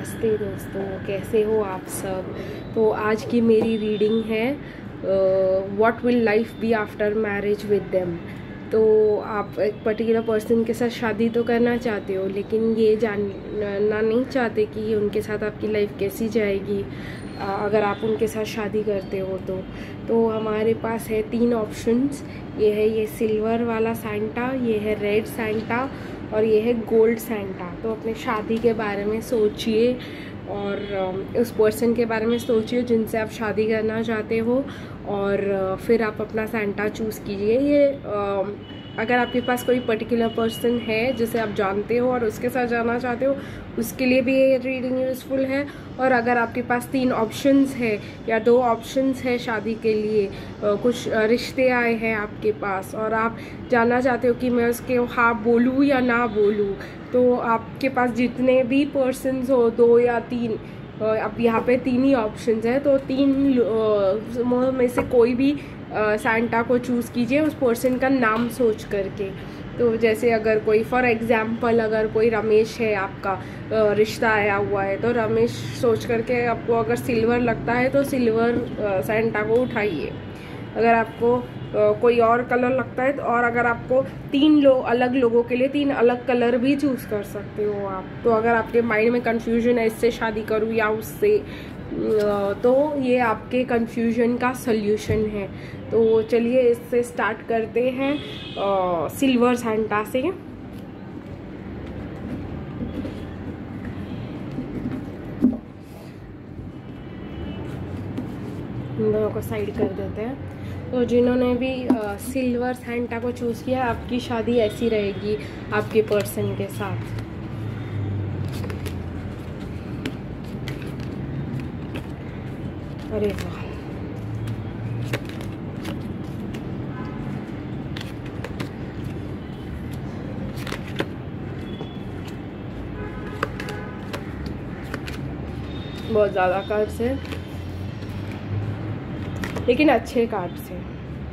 नमस्ते दोस्तों, कैसे हो आप सब। तो आज की मेरी रीडिंग है what will life be after marriage with them. तो आप एक पर्टिकुलर पर्सन के साथ शादी तो करना चाहते हो, लेकिन ये जानना नहीं चाहते कि उनके साथ आपकी लाइफ कैसी जाएगी अगर आप उनके साथ शादी करते हो। तो हमारे पास है 3 ऑप्शंस। ये सिल्वर वाला सैंटा, ये है रेड सैंटा और ये है गोल्ड सैंटा। तो अपने शादी के बारे में सोचिए और उस पर्सन के बारे में सोचिए जिनसे आप शादी करना चाहते हो, और फिर आप अपना सैंटा चूज़ कीजिए। ये अगर आपके पास कोई पर्टिकुलर पर्सन है जिसे आप जानते हो और उसके साथ जाना चाहते हो, उसके लिए भी ये रीडिंग यूज़फुल है। और अगर आपके पास 3 ऑप्शंस है या 2 ऑप्शंस है शादी के लिए, कुछ रिश्ते आए हैं आपके पास और आप जानना चाहते हो कि मैं उसके हाँ बोलूँ या ना बोलूँ, तो आपके पास जितने भी पर्सन्स हो 2 या 3, अब यहाँ पे 3 ही ऑप्शंस है, तो 3 में से कोई भी सैंटा को चूज़ कीजिए उस पर्सन का नाम सोच करके। तो जैसे अगर कोई फॉर एग्जांपल अगर कोई रमेश है, आपका रिश्ता आया हुआ है, तो रमेश सोच करके आपको अगर सिल्वर लगता है तो सिल्वर सैंटा को उठाइए। अगर आपको कोई और कलर लगता है और अगर आपको 3 अलग लोगों के लिए 3 अलग कलर भी चूज़ कर सकते हो आप। तो अगर आपके माइंड में कन्फ्यूजन है इससे शादी करूँ या उससे, तो ये आपके कन्फ्यूजन का सल्यूशन है। तो चलिए इससे स्टार्ट करते हैं सिल्वर सैंटा से। इन दोनों को साइड कर देते हैं। तो जिन्होंने भी सिल्वर सैंटा को चूज़ किया, आपकी शादी ऐसी रहेगी आपके पर्सन के साथ। अरे वाह, बहुत ज़्यादा कार्ड्स है लेकिन अच्छे कार्ड्स हैं।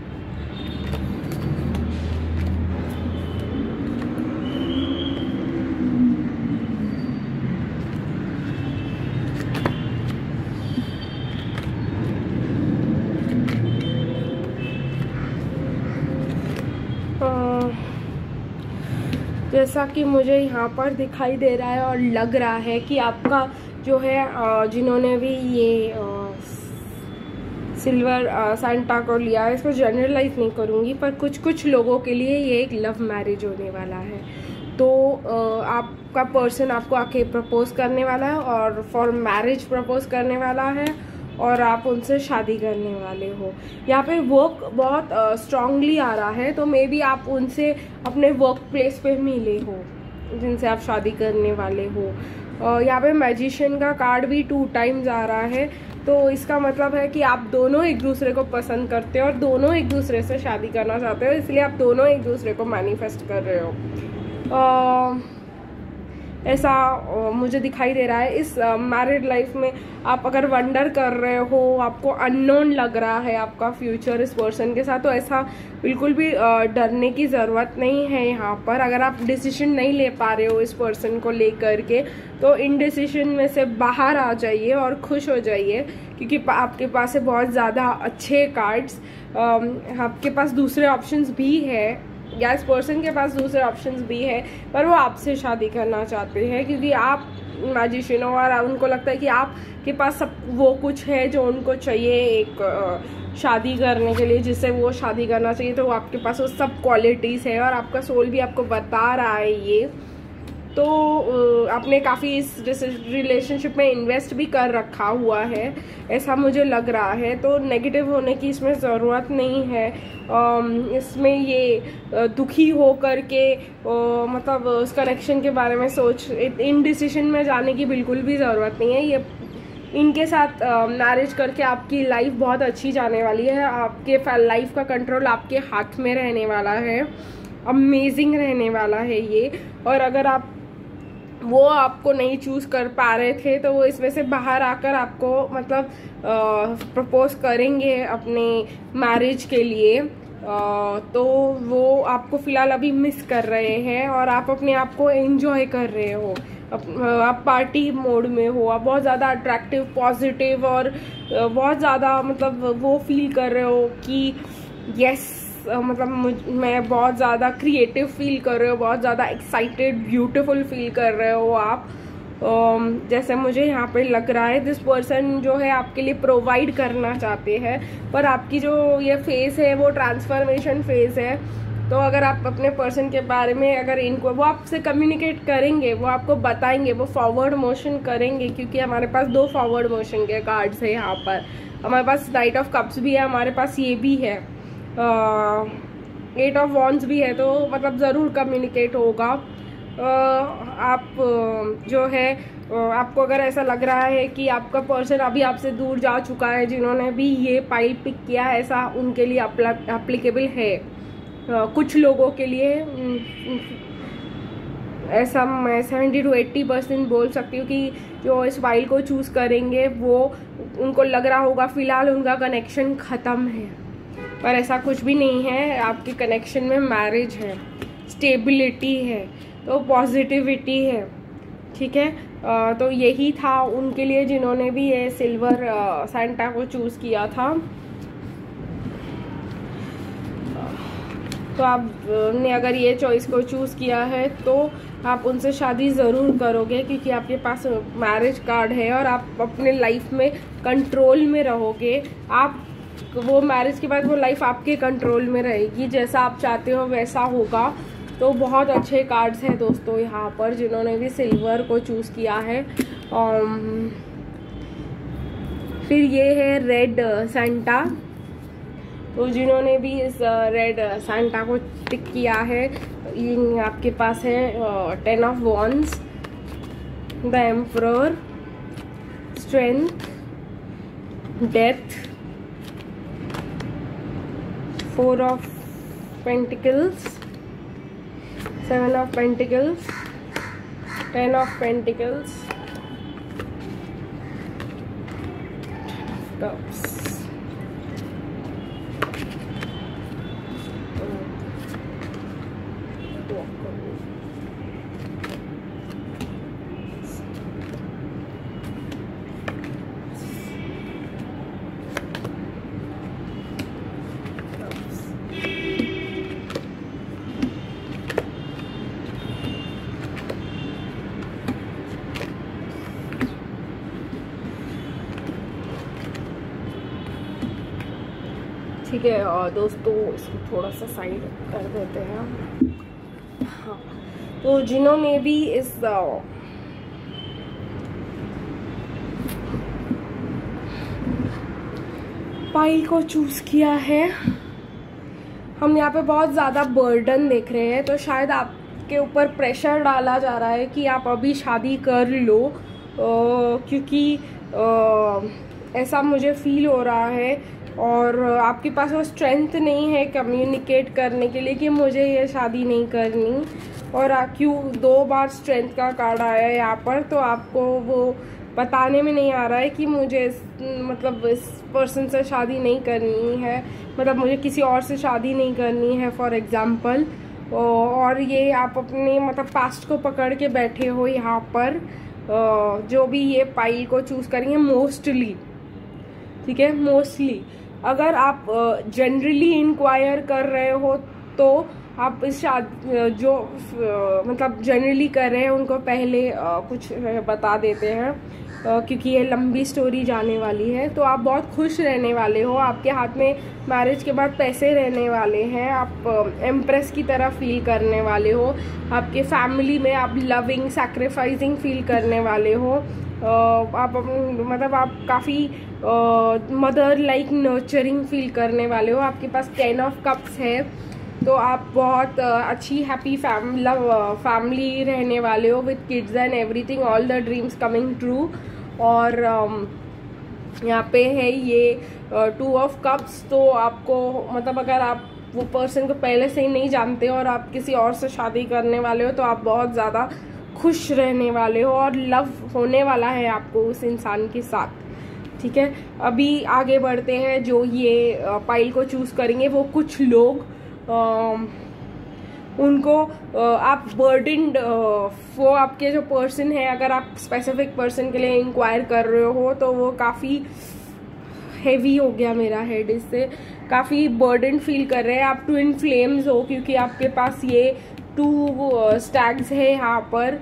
जैसा कि मुझे यहाँ पर दिखाई दे रहा है और लग रहा है कि आपका जो है जिन्होंने भी ये सिल्वर सैंटा को लिया है, इसको जनरलाइज नहीं करूँगी, पर कुछ लोगों के लिए ये एक लव मैरिज होने वाला है। तो आपका पर्सन आपको आके प्रपोज करने वाला है और फॉर मैरिज प्रपोज करने वाला है और आप उनसे शादी करने वाले हो। यहाँ पे वर्क बहुत स्ट्रांगली आ रहा है, तो मे बी आप उनसे अपने वर्क प्लेस पे मिले हो जिनसे आप शादी करने वाले हो। यहाँ पे मैजिशियन का कार्ड भी 2 टाइम्स आ रहा है, तो इसका मतलब है कि आप दोनों एक दूसरे को पसंद करते हो और दोनों एक दूसरे से शादी करना चाहते हो, इसलिए आप दोनों एक दूसरे को मैनिफेस्ट कर रहे हो। ऐसा मुझे दिखाई दे रहा है। इस मैरिड लाइफ में आप अगर वंडर कर रहे हो, आपको अननोन लग रहा है आपका फ्यूचर इस पर्सन के साथ, तो ऐसा बिल्कुल भी डरने की ज़रूरत नहीं है। यहाँ पर अगर आप डिसीजन नहीं ले पा रहे हो इस पर्सन को लेकर के, तो इन डिसीजन में से बाहर आ जाइए और खुश हो जाइए, क्योंकि आपके पास है बहुत ज़्यादा अच्छे कार्ड्स। आपके पास दूसरे ऑप्शंस भी है या इस पर्सन के पास दूसरे ऑप्शंस भी है, पर वो आपसे शादी करना चाहते हैं क्योंकि आप मैजिशियन हो और उनको लगता है कि आपके पास सब वो कुछ है जो उनको चाहिए एक शादी करने के लिए, जिससे वो शादी करना चाहिए। तो आपके पास वो सब क्वालिटीज़ है और आपका सोल भी आपको बता रहा है ये। तो आपने काफ़ी इस रिलेशनशिप में इन्वेस्ट भी कर रखा हुआ है, ऐसा मुझे लग रहा है। तो नेगेटिव होने की इसमें ज़रूरत नहीं है। इसमें ये दुखी हो कर के मतलब उस कनेक्शन के बारे में सोच इन डिसीजन में जाने की बिल्कुल भी ज़रूरत नहीं है। ये इनके साथ मैरिज करके आपकी लाइफ बहुत अच्छी जाने वाली है। आपके लाइफ का कंट्रोल आपके हाथ में रहने वाला है, अमेजिंग रहने वाला है ये। और अगर आप वो आपको नहीं चूज़ कर पा रहे थे, तो वो इसमें से बाहर आकर आपको मतलब प्रपोज करेंगे अपने मैरिज के लिए। तो वो आपको फ़िलहाल अभी मिस कर रहे हैं और आप अपने आप को एंजॉय कर रहे हो आप पार्टी मोड में हो, आप बहुत ज़्यादा अट्रैक्टिव, पॉजिटिव और बहुत ज़्यादा मतलब वो फील कर रहे हो कि यस, मतलब मैं बहुत ज़्यादा क्रिएटिव फील कर रहे हो, बहुत ज़्यादा एक्साइटेड, ब्यूटीफुल फील कर रहे हो आप। जैसे मुझे यहाँ पे लग रहा है दिस पर्सन जो है आपके लिए प्रोवाइड करना चाहते हैं, पर आपकी जो ये फेज है वो ट्रांसफॉर्मेशन फेज है। तो अगर आप अपने पर्सन के बारे में अगर इनको, वो आपसे कम्युनिकेट करेंगे, वो आपको बताएंगे, वो फॉरवर्ड मोशन करेंगे, क्योंकि हमारे पास 2 फॉरवर्ड मोशन के कार्ड्स है यहाँ पर। हमारे पास नाइट ऑफ कप्स भी है, हमारे पास ये भी है, 8 ऑफ वॉन्ड्स भी है। तो मतलब ज़रूर कम्युनिकेट होगा। आप जो है आपको अगर ऐसा लग रहा है कि आपका पर्सन अभी आपसे दूर जा चुका है, जिन्होंने भी ये पाइल पिक किया है, ऐसा उनके लिए अप्लीकेबल है। कुछ लोगों के लिए ऐसा मैं 70 to 80% बोल सकती हूँ कि जो इस फाइल को चूज़ करेंगे वो उनको लग रहा होगा फ़िलहाल उनका कनेक्शन ख़त्म है, पर ऐसा कुछ भी नहीं है। आपके कनेक्शन में मैरिज है, स्टेबिलिटी है, तो पॉजिटिविटी है, ठीक है। तो यही था उनके लिए जिन्होंने भी ये सिल्वर सेंटा को चूज़ किया था। तो आपने अगर ये चॉइस को चूज़ किया है तो आप उनसे शादी ज़रूर करोगे, क्योंकि आपके पास मैरिज कार्ड है और आप अपने लाइफ में कंट्रोल में रहोगे। आप वो मैरिज के बाद वो लाइफ आपके कंट्रोल में रहेगी, जैसा आप चाहते हो वैसा होगा। तो बहुत अच्छे कार्ड्स हैं दोस्तों यहाँ पर, जिन्होंने भी सिल्वर को चूज़ किया है। फिर ये है रेड सेंटा। तो जिन्होंने भी इस रेड सेंटा को टिक किया है, ये आपके पास है 10 of wands, the emperor, strength, death, 4 of pentacles, 7 of pentacles, 10 of pentacles, cups. ठीक है और दोस्तों इसको थोड़ा सा साइड कर देते हैं। हाँ, तो जिन्होंने भी इस पाइल को चूज किया है, हम यहाँ पे बहुत ज़्यादा बर्डन देख रहे हैं। तो शायद आपके ऊपर प्रेशर डाला जा रहा है कि आप अभी शादी कर लो, क्योंकि ऐसा मुझे फील हो रहा है। और आपके पास वो स्ट्रेंथ नहीं है कम्युनिकेट करने के लिए कि मुझे ये शादी नहीं करनी। और क्यों 2 बार स्ट्रेंथ का कार्ड आया है यहाँ पर, तो आपको वो बताने में नहीं आ रहा है कि मुझे मतलब इस पर्सन से शादी नहीं करनी है, मतलब मुझे किसी और से शादी नहीं करनी है फॉर एग्जांपल। और ये आप अपने मतलब पास्ट को पकड़ के बैठे हो यहाँ पर, जो भी ये पाइल को चूज़ करेंगे मोस्टली, ठीक है, मोस्टली। अगर आप जनरली इंक्वायर कर रहे हो तो आप इस जो मतलब जनरली कर रहे हैं उनको पहले कुछ बता देते हैं, क्योंकि ये लंबी स्टोरी जाने वाली है। तो आप बहुत खुश रहने वाले हो, आपके हाथ में मैरिज के बाद पैसे रहने वाले हैं, आप एम्प्रेस की तरह फील करने वाले हो, आपके फैमिली में आप लविंग सैक्रिफाइसिंग फील करने वाले हो, आप मतलब आप काफ़ी मदर लाइक नर्चरिंग फील करने वाले हो। आपके पास 10 ऑफ कप्स है, तो आप बहुत अच्छी हैप्पी फैमिली रहने वाले हो with kids and everything, all the dreams coming true. और यहाँ पे है ये 2 ऑफ कप्स। तो आपको मतलब अगर आप वो पर्सन को पहले से ही नहीं जानते हो और आप किसी और से शादी करने वाले हो, तो आप बहुत ज़्यादा खुश रहने वाले हो और लव होने वाला है आपको उस इंसान के साथ, ठीक है। अभी आगे बढ़ते हैं। जो ये पाइल को चूज़ करेंगे वो कुछ लोग उनको आप बर्डनड, वो आपके जो पर्सन है, अगर आप स्पेसिफिक पर्सन के लिए इंक्वायर कर रहे हो तो वो काफ़ी हेवी हो गया मेरा हेड, इससे काफ़ी बर्डन फील कर रहे हैं। आप ट्विन फ्लेम्स हो क्योंकि आपके पास ये 2 स्टैग्स है यहाँ पर।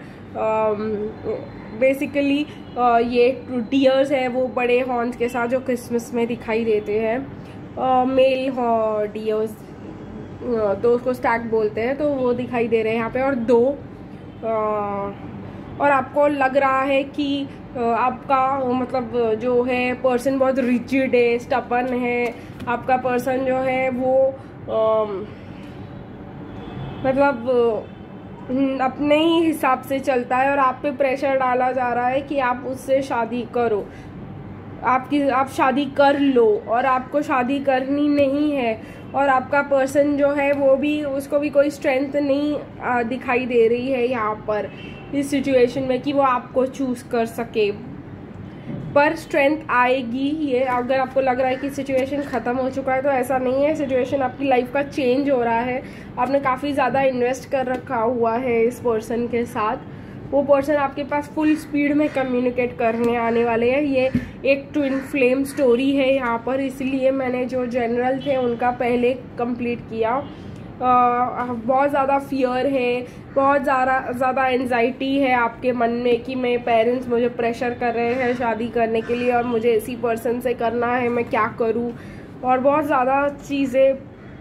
बेसिकली ये डियर्स है वो बड़े हॉर्न्स के साथ जो क्रिसमस में दिखाई देते हैं, मेल डियर्स, तो उसको स्टैग बोलते हैं, तो वो दिखाई दे रहे हैं यहाँ पे। और 2 और आपको लग रहा है कि आपका मतलब जो है पर्सन बहुत रिजिड है, स्टबर्न है। आपका पर्सन जो है वो मतलब अपने ही हिसाब से चलता है और आप पे प्रेशर डाला जा रहा है कि आप उससे शादी करो, आप शादी कर लो, और आपको शादी करनी नहीं है। और आपका पर्सन जो है वो भी, उसको भी कोई स्ट्रेंथ नहीं दिखाई दे रही है यहाँ पर इस सिचुएशन में कि वो आपको चूज कर सके। पर स्ट्रेंथ आएगी ये, अगर आपको लग रहा है कि सिचुएशन ख़त्म हो चुका है तो ऐसा नहीं है। सिचुएशन आपकी लाइफ का चेंज हो रहा है। आपने काफ़ी ज़्यादा इन्वेस्ट कर रखा हुआ है इस पर्सन के साथ। वो पर्सन आपके पास फुल स्पीड में कम्युनिकेट करने आने वाले हैं। ये एक ट्विन फ्लेम स्टोरी है यहाँ पर, इसलिए मैंने जो जनरल थे उनका पहले कंप्लीट किया। बहुत ज़्यादा फियर है, बहुत ज़्यादा एंजाइटी है आपके मन में कि मेरे पेरेंट्स मुझे प्रेशर कर रहे हैं शादी करने के लिए और मुझे इसी पर्सन से करना है, मैं क्या करूं। और बहुत ज़्यादा चीज़ें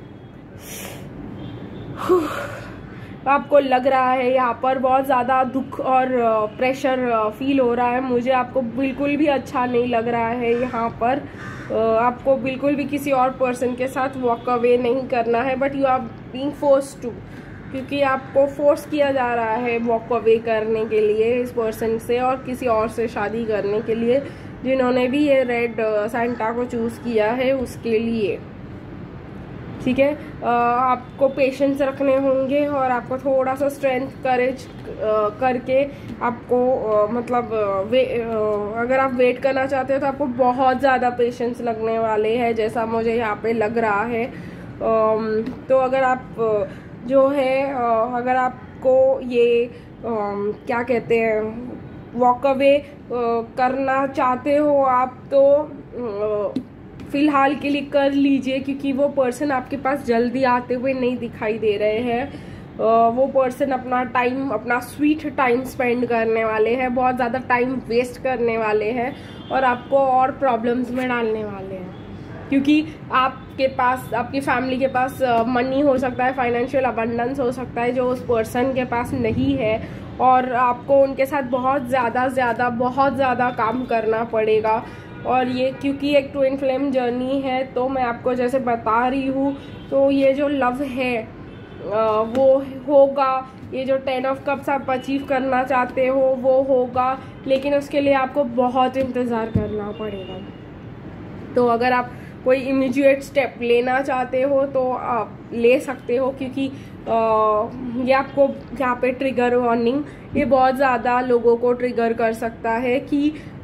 आपको लग रहा है यहाँ पर, बहुत ज़्यादा दुख और प्रेशर फील हो रहा है। मुझे आपको बिल्कुल भी अच्छा नहीं लग रहा है यहाँ पर। आपको बिल्कुल भी किसी और पर्सन के साथ वॉक अवे नहीं करना है, but you are being forced to, क्योंकि आपको फोर्स किया जा रहा है वॉक अवे करने के लिए इस पर्सन से और किसी और से शादी करने के लिए, जिन्होंने भी ये रेड सैंटा को चूज़ किया है उसके लिए। ठीक है, आपको पेशेंस रखने होंगे और आपको थोड़ा सा स्ट्रेंथ करेज करके आपको मतलब अगर आप वेट करना चाहते हो तो आपको बहुत ज़्यादा पेशेंस लगने वाले हैं, जैसा मुझे यहाँ पे लग रहा है। तो अगर आप जो है अगर आपको ये क्या कहते हैं वॉक अवे करना चाहते हो आप, तो फिलहाल के लिए कर लीजिए, क्योंकि वो पर्सन आपके पास जल्दी आते हुए नहीं दिखाई दे रहे हैं। वो पर्सन अपना स्वीट टाइम स्पेंड करने वाले हैं, बहुत ज़्यादा टाइम वेस्ट करने वाले हैं और आपको और प्रॉब्लम्स में डालने वाले हैं, क्योंकि आपके पास, आपकी फैमिली के पास मनी हो सकता है, फाइनेंशियल अबंडेंस हो सकता है जो उस पर्सन के पास नहीं है, और आपको उनके साथ बहुत ज़्यादा काम करना पड़ेगा। और ये क्योंकि एक ट्विन फ्लेम जर्नी है, तो मैं आपको जैसे बता रही हूँ, तो ये जो लव है वो होगा। ये जो 10 ऑफ कप्स आप अचीव करना चाहते हो वो होगा, लेकिन उसके लिए आपको बहुत इंतज़ार करना पड़ेगा। तो अगर आप कोई इमीडिएट स्टेप लेना चाहते हो तो आप ले सकते हो, क्योंकि ये आपको यहाँ पे ट्रिगर वार्निंग, ये बहुत ज़्यादा लोगों को ट्रिगर कर सकता है कि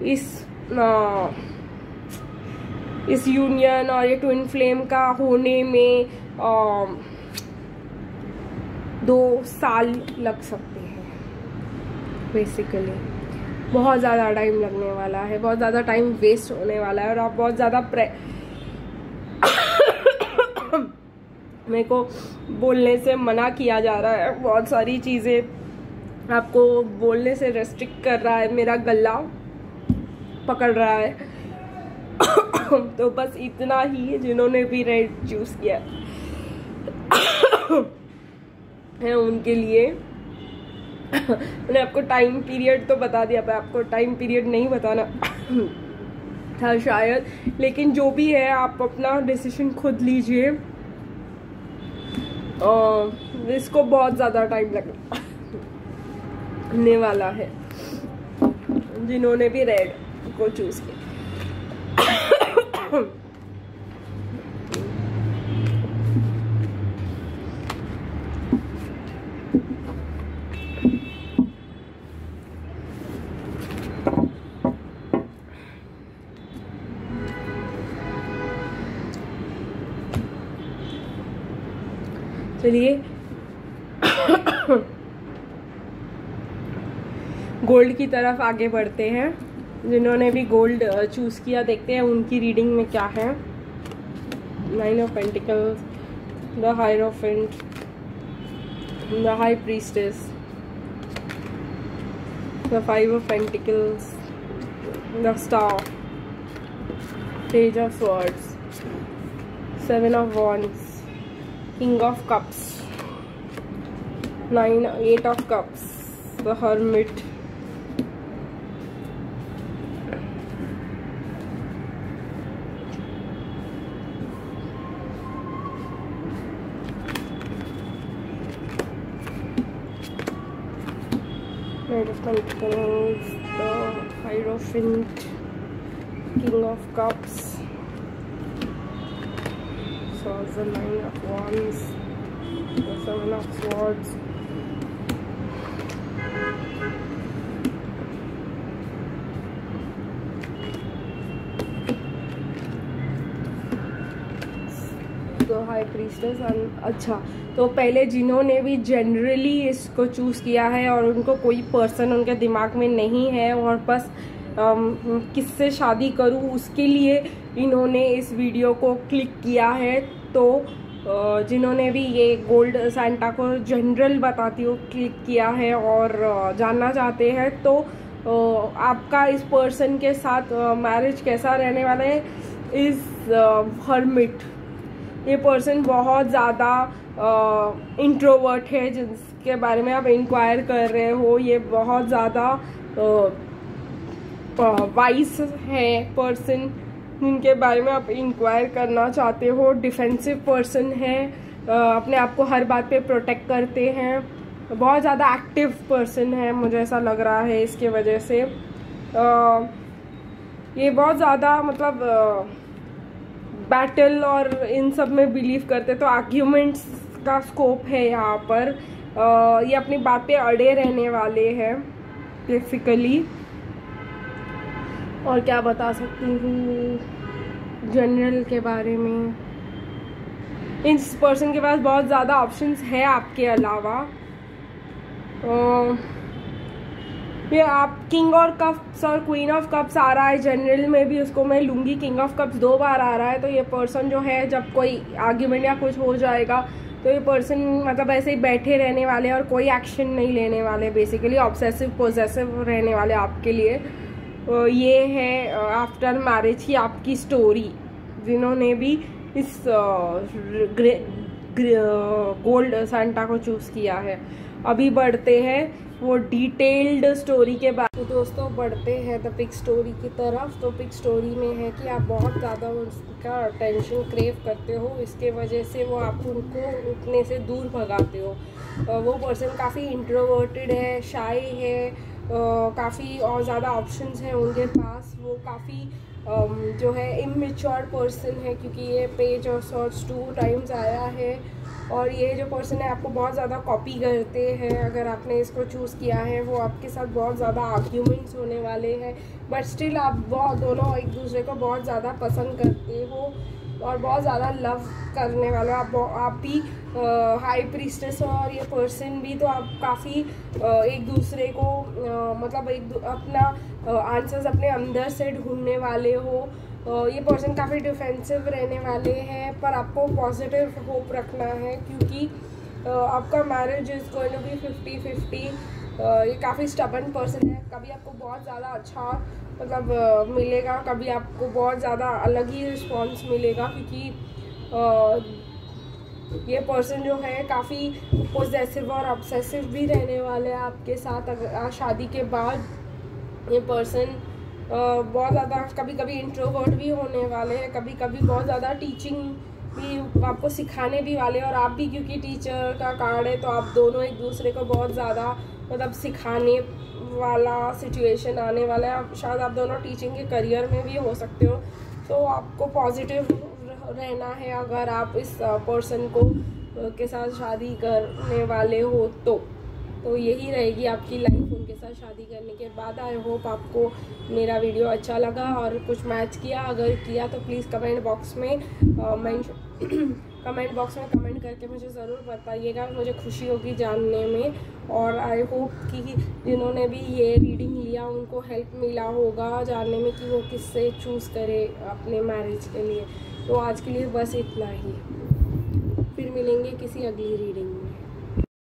इस यूनियन और ये ट्विन फ्लेम का होने में 2 साल लग सकते हैं। बेसिकली बहुत ज़्यादा टाइम लगने वाला है, बहुत ज़्यादा टाइम वेस्ट होने वाला है, और आप बहुत ज़्यादा मेरे को बोलने से मना किया जा रहा है, बहुत सारी चीज़ें आपको बोलने से रेस्ट्रिक्ट कर रहा है, मेरा गला पकड़ रहा है। तो बस इतना ही, जिन्होंने भी रेड चूज किया है उनके लिए मैंने आपको टाइम पीरियड तो बता दिया, मैं आपको टाइम पीरियड नहीं बताना था शायद, लेकिन जो भी है आप अपना डिसीजन खुद लीजिए। इसको बहुत ज़्यादा टाइम लगने वाला है जिन्होंने भी रेड को चूज किया। चलिए गोल्ड की तरफ आगे बढ़ते हैं। जिन्होंने भी गोल्ड चूज़ किया, देखते हैं उनकी रीडिंग में क्या है। 9 of pentacles, the hierophant, the high priestess, the 5 of pentacles, the star, page of swords, 7 of wands, king of cups, 8 of cups, the hermit, Knight of Pentacles, the Hierophant, King of Cups, so the 9 of Wands, the 7 of Swords, तो high priestess. अच्छा, तो पहले जिन्होंने भी generally इसको choose किया है और उनको कोई पर्सन उनके दिमाग में नहीं है और बस किससे शादी करूं उसके लिए इन्होंने इस वीडियो को क्लिक किया है, तो जिन्होंने भी ये गोल्ड सैंटा को जनरल बताती हूँ क्लिक किया है और जानना चाहते हैं, तो आपका इस पर्सन के साथ मैरिज कैसा रहने वाला है। इस हर्मिट, ये पर्सन बहुत ज़्यादा इंट्रोवर्ट है जिसके बारे में आप इंक्वायर कर रहे हो। ये बहुत ज़्यादा वाइस है पर्सन जिनके बारे में आप इंक्वायर करना चाहते हो। डिफेंसिव पर्सन है, अपने आप को हर बात पे प्रोटेक्ट करते हैं। बहुत ज़्यादा एक्टिव पर्सन है, मुझे ऐसा लग रहा है इसके वजह से। ये बहुत ज़्यादा मतलब बैटल और इन सब में बिलीव करते, तो आर्ग्यूमेंट्स का स्कोप है यहाँ पर। ये अपनी बात पे अड़े रहने वाले हैं बेसिकली। और क्या बता सकती हूँ जनरल के बारे में, इस पर्सन के पास बहुत ज़्यादा ऑप्शंस है आपके अलावा। ये आप किंग और कप्स और क्वीन ऑफ कप्स आ रहा है, जनरल में भी उसको मैं लूँगी। किंग ऑफ कप्स 2 बार आ रहा है, तो ये पर्सन जो है जब कोई आर्ग्यूमेंट या कुछ हो जाएगा तो ये पर्सन मतलब ऐसे ही बैठे रहने वाले और कोई एक्शन नहीं लेने वाले, बेसिकली ऑब्सेसिव पोजेसिव रहने वाले आपके लिए। ये है आफ्टर मैरिज की आपकी स्टोरी, जिन्होंने भी इस गोल्ड सैंटा को चूज़ किया है। अभी बढ़ते हैं वो डिटेल्ड स्टोरी के बाद। तो दोस्तों बढ़ते हैं द पिक स्टोरी की तरफ। तो पिक स्टोरी में है कि आप बहुत ज़्यादा उसका अटेंशन क्रेव करते हो, इसके वजह से वो आप उनको उठने से दूर भगाते हो। वो पर्सन काफ़ी इंट्रोवर्टेड है, शाई है, काफ़ी और ज़्यादा ऑप्शंस हैं उनके पास। वो काफ़ी जो है इमेच्योर पर्सन है, क्योंकि ये पेज ऑफ सॉर्ड्स 2 टाइम्स आया है। और ये जो पर्सन है आपको बहुत ज़्यादा कॉपी करते हैं। अगर आपने इसको चूज़ किया है, वो आपके साथ बहुत ज़्यादा आर्ग्यूमेंट्स होने वाले हैं, बट स्टिल आप दोनों एक दूसरे को बहुत ज़्यादा पसंद करते हो और बहुत ज़्यादा लव करने वाले हो। आप भी हाई प्रीस्टेस हो और ये पर्सन भी, तो आप काफ़ी एक दूसरे को मतलब अपना आंसर्स अपने अंदर से ढूंढने वाले हो। ये पर्सन काफ़ी डिफेंसिव रहने वाले हैं, पर आपको पॉजिटिव होप रखना है, क्योंकि आपका marriage is going to be 50-50। ये काफ़ी स्टबर्न पर्सन है। कभी आपको बहुत ज़्यादा अच्छा मतलब मिलेगा, कभी आपको बहुत ज़्यादा अलग ही रिस्पॉन्स मिलेगा, क्योंकि ये पर्सन जो है काफ़ी पोजेसिव और ऑब्सेसिव भी रहने वाले हैं आपके साथ। अगर शादी के बाद ये पर्सन बहुत ज़्यादा कभी कभी इंट्रोवर्ट भी होने वाले हैं, कभी कभी बहुत ज़्यादा टीचिंग भी आपको सिखाने भी वाले हैं। और आप भी क्योंकि टीचर का कार्ड है, तो आप दोनों एक दूसरे को बहुत ज़्यादा मतलब सिखाने वाला सिचुएशन आने वाला है। शायद आप दोनों टीचिंग के करियर में भी हो सकते हो, तो आपको पॉजिटिव रहना है अगर आप इस पर्सन को के साथ शादी करने वाले हो तो यही रहेगी आपकी लाइफ उनके साथ शादी करने के बाद। आई होप आपको मेरा वीडियो अच्छा लगा और कुछ मैच किया। अगर किया तो प्लीज़ कमेंट बॉक्स में कमेंट बॉक्स में कमेंट करके मुझे ज़रूर बताइएगा, मुझे खुशी होगी जानने में। और आई होप कि जिन्होंने भी ये रीडिंग लिया उनको हेल्प मिला होगा जानने में कि वो किससे चूज़ करे अपने मैरिज के लिए। तो आज के लिए बस इतना ही, फिर मिलेंगे किसी अगली रीडिंग में।